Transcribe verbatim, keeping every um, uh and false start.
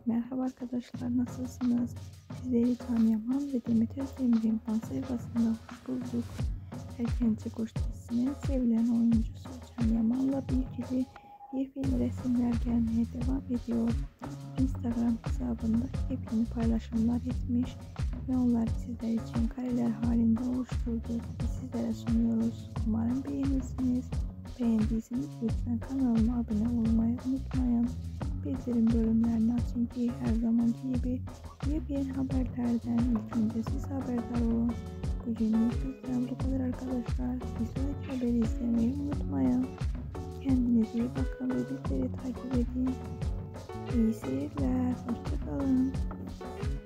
Merhaba arkadaşlar, nasılsınız? Sizleri Can Yaman ve Demet Özdemir'in fan sayfasında hoş bulduk. Erkenci Kuş dizisinin sevilen oyuncusu Can Yaman'la ilgili yepyeni resimler gelmeye devam ediyor. Instagram hesabında yepyeni paylaşımlar etmiş ve onları sizler için kareler halinde oluşturduk ve sizlere sunuyoruz. Umarım beğenirsiniz. Beğendiyseniz lütfen kanalıma abone olmayı unutmayın. Bildirim bölümlerini açın ki her zamanki gibi yepyeni haberlerden ilk önce siz haberdar olun. Bugünlük bizden bu kadar arkadaşlar. Bir sonraki haberi izlemeyi unutmayın. Kendinize iyi bakın ve bizleri takip edin. İyi seyirler. Hoşçakalın.